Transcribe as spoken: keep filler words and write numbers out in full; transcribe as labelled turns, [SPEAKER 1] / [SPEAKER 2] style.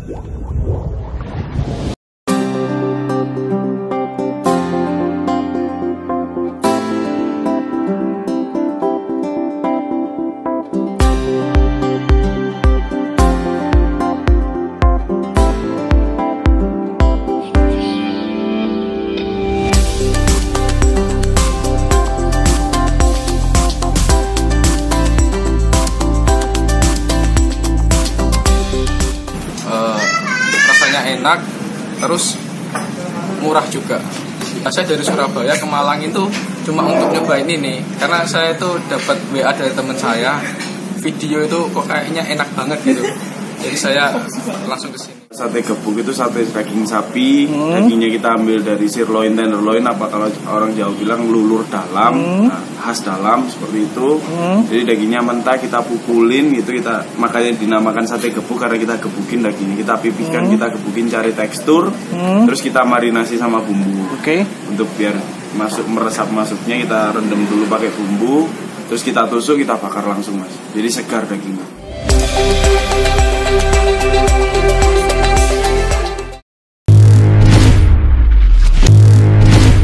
[SPEAKER 1] Enak, terus murah juga. Saya dari Surabaya ke Malang itu cuma untuk nyobain ini, karena saya itu dapat W A dari teman saya, video itu kok kayaknya enak banget gitu. Jadi saya langsung ke sini.
[SPEAKER 2] Sate gebuk itu sate daging sapi, hmm. dagingnya kita ambil dari sirloin, tenderloin, apa kalau orang Jawa bilang lulur dalam, hmm. nah, khas dalam seperti itu. Hmm. Jadi dagingnya mentah kita pukulin gitu, kita makanya dinamakan sate gebuk karena kita gebukin dagingnya, kita pipihkan, hmm. kita gebukin cari tekstur, hmm. terus kita marinasi sama bumbu. Oke. Okay. Untuk biar masuk meresap masuknya kita rendam dulu pakai bumbu, terus kita tusuk, kita bakar langsung mas. Jadi segar dagingnya.